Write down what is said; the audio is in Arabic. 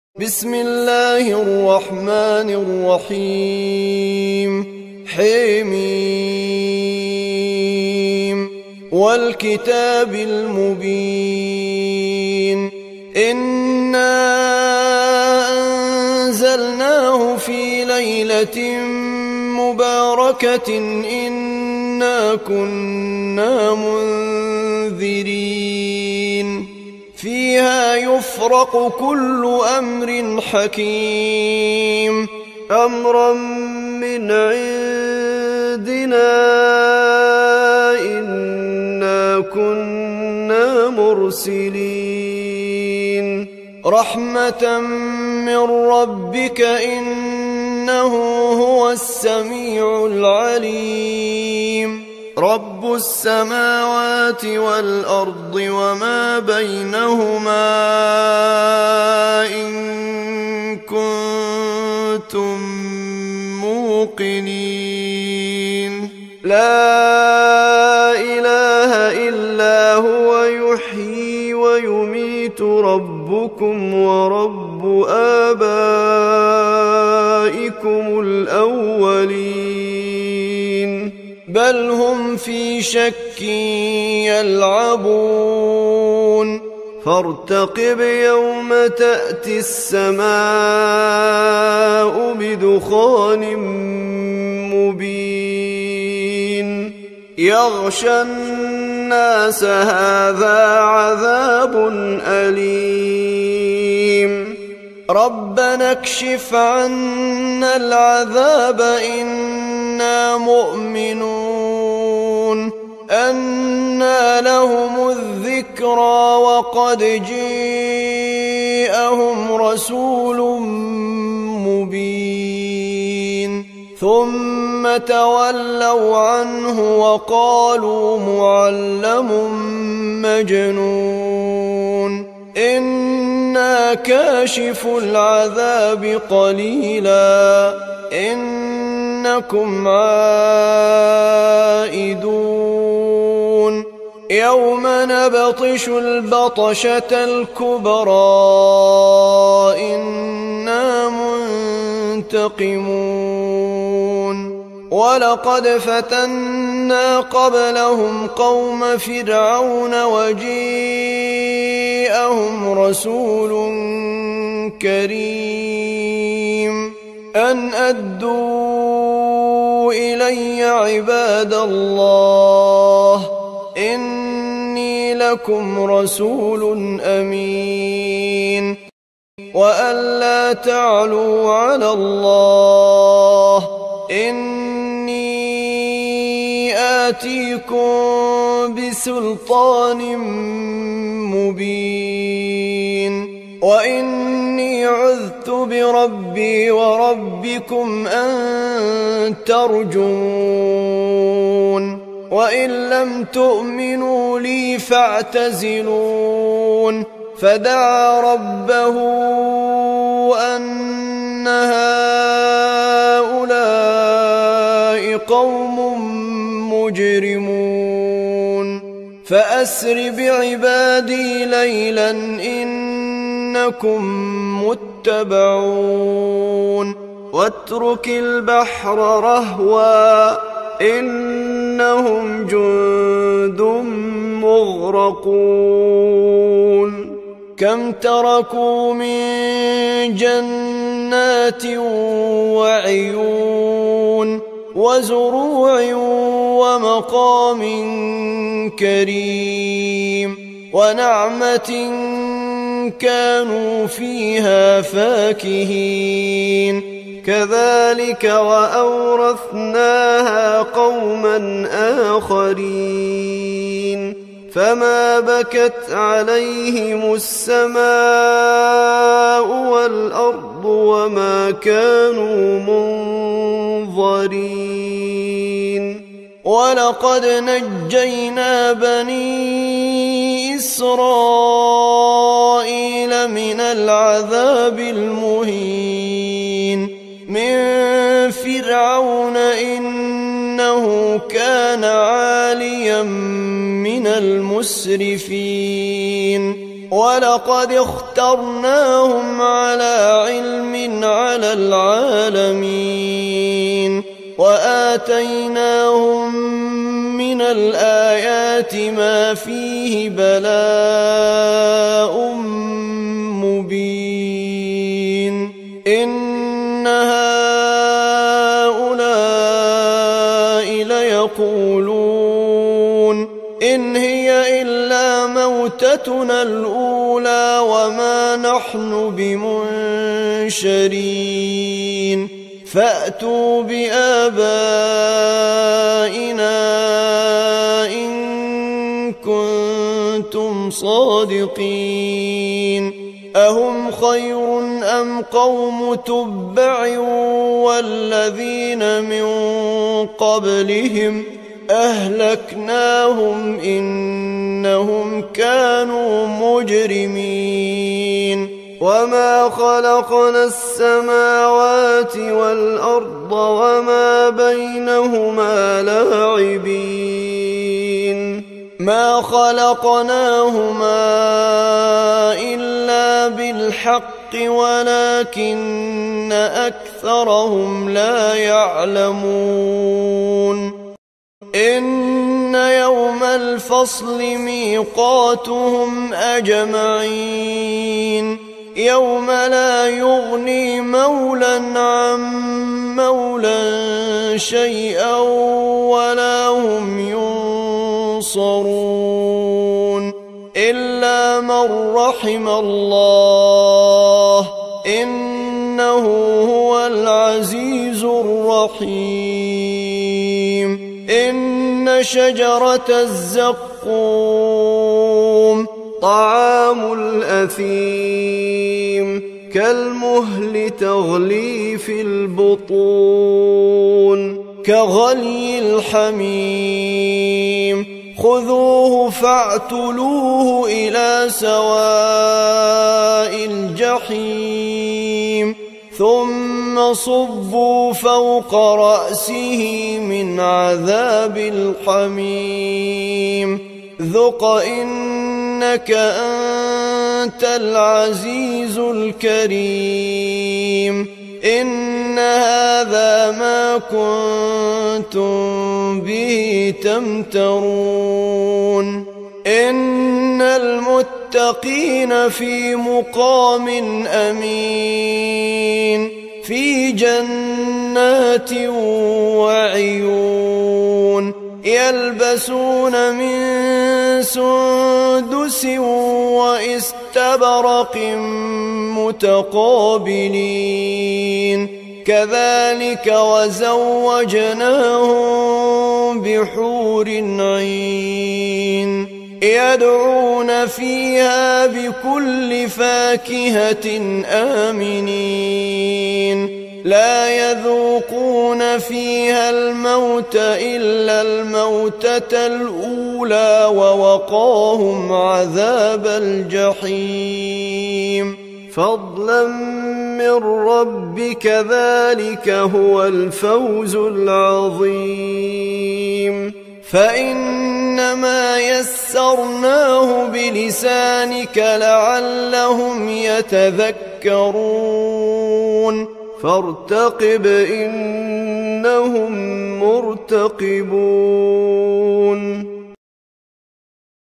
بسم الله الرحمن الرحيم حميم والكتاب المبين إنا أنزلناه في ليلة مباركة إنا كنا منذرين فيها يفرق كل أمر حكيم أمرا من عندنا إنا كنا مرسلين رحمة من ربك إنه هو السميع العليم رب السماوات والأرض وما بينهما إن كنتم موقنين لا إله إلا هو يحيي ويميت ربكم ورب آبائكم الأولين بل هم في شك يلعبون فارتقب يوم تأتي السماء بدخان مبين يغشى الناس هذا عذاب أليم ربنا اكشف عنا العذاب إنا مؤمنون أنى لهم الذكرى وقد جاءهم رسول مبين ثم تولوا عنه وقالوا معلم مجنون إنا كاشف العذاب قليلا إنكم عائدون يوم نبطش البطشة الكبرى إنا منتقمون ولقد فتنا قبلهم قوم فرعون وجاءهم رسول كريم أن أدوا إلي عباد الله إني لكم رسول أمين وأن لا تعلوا على الله إني آتيكم بسلطان مبين وإني عذت بربي وربكم أن ترجون وإن لم تؤمنوا لي فاعتزلون فدعا ربه أن هؤلاء قوم مجرمون فأسر بعبادي ليلا إنكم متبعون واترك البحر رهوا إنهم جند مغرقون كم تركوا من جنات وعيون وزروع ومقام كريم ونعمة كانوا فيها فاكهين كذلك وأورثناها قوما آخرين فما بكت عليهم السماء والأرض وما كانوا منظرين ولقد نجينا بني إسرائيل من العذاب المهين من فرعون إنه كان عاليا من المسرفين ولقد اخترناهم على على العالمين وآتيناهم من الآيات ما فيه بلاء مبين إن هؤلاء ليقولون إن هي إلا موتتنا الأولى وما نحن بمنشرين فأتوا بآبائنا إن كنتم صادقين أهم خير أم قوم تبع والذين من قبلهم أهلكناهم إنهم كانوا مجرمين وما خلقنا السماوات والأرض وما بينهما لاعبين ما خلقناهما إلا بالحق ولكن أكثرهم لا يعلمون إن يوم الفصل ميقاتهم أجمعين يوم لا يغني مولى عن مولى شيئا ولا هم ينصرون إلا من رحم الله إنه هو العزيز الرحيم إن شجرة الزقوم طعام الأثيم كالمهل تغلي في البطون كغلي الحميم خذوه فاعتلوه إلى سواء الجحيم ثم صبوا فوق رأسه من عذاب الحميم ذق إنك أنت العزيز الكريم إن هذا ما كنتم به تمترون إن المتقين في مقام أمين في جنات وعيون يلبسون من سندس واستبرق متقابلين كذلك وزوجناهم بحور عين يدعون فيها بكل فاكهة آمنين لا يذوقون فيها الموت إلا الموتة الأولى ووقاهم عذاب الجحيم فضلا من ربك ذلك هو الفوز العظيم فإنما يسرناه بلسانك لعلهم يتذكرون فارتقب إنهم مرتقبون